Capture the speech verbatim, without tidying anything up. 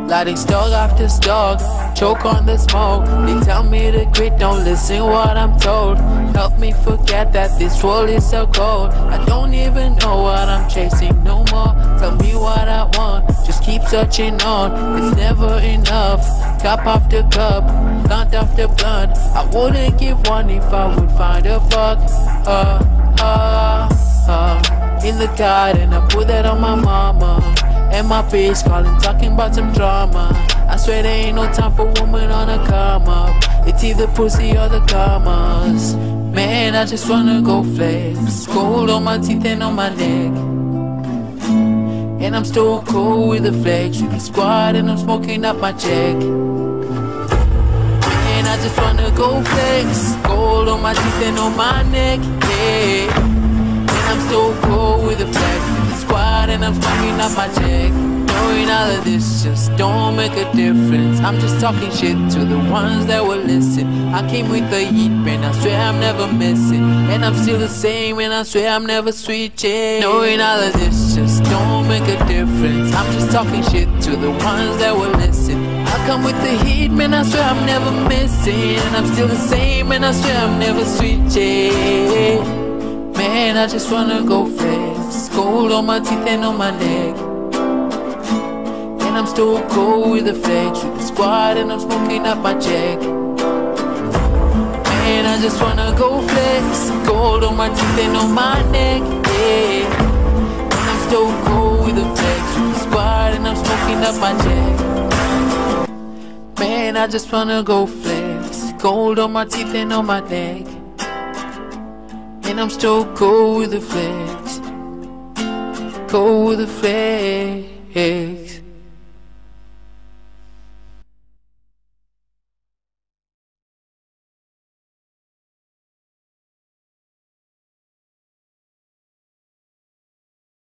lighting stock after stock, choke on the smoke. They tell me to quit, don't listen what I'm told. Help me forget that this world is so cold. I don't even know what I'm chasing no more. Tell me what I want, just keep searching on. It's never enough, cup after cup, blunt after blunt. I wouldn't give one if I would find a fuck. Uh, uh, uh. In the garden, I put that on my mama. And my bitch calling, talking about some drama. I swear there ain't no time for woman on a come up. It's either pussy or the commas. Man, I just wanna go flex. Gold on my teeth and on my neck. And I'm still cool with the flex. With the squad and I'm smoking up my check. Man, I just wanna go flex. Gold on my teeth and on my neck, yeah. And I'm still cool with the flex. With the squad and I'm smoking up my check. Knowing all of this just don't make a difference. I'm just talking shit to the ones that will listen. I came with the heat, man, I swear I'm never missing. And I'm still the same, and I swear I'm never switching. Knowing all of this just don't make a difference. I'm just talking shit to the ones that will listen. I come with the heat, man, I swear I'm never missing. And I'm still the same, and I swear I'm never switching. Man, I just wanna go flex. Gold on my teeth and on my neck. And I'm still cool with the flex. With the squad and I'm smoking up my check. Man, I just wanna go flex. Gold on my teeth and on my neck, yeah. And I'm still cool with the flex. With the squad and I'm smoking up my check. Man, I just wanna go flex. Gold on my teeth and on my neck. And I'm still cool with the flex. Cool with the flex.